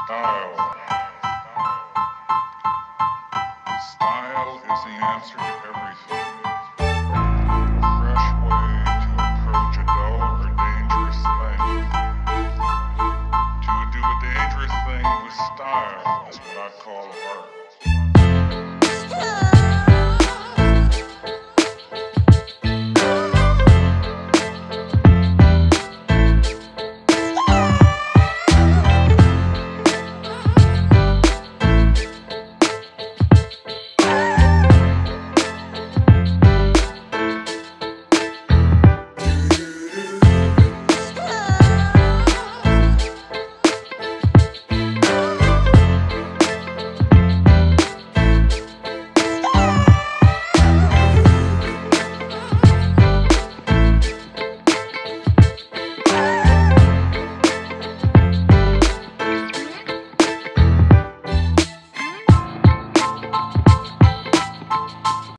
Style. Style is the answer to everything. A fresh way to approach a dull or dangerous thing. To do a dangerous thing with style is what I call art.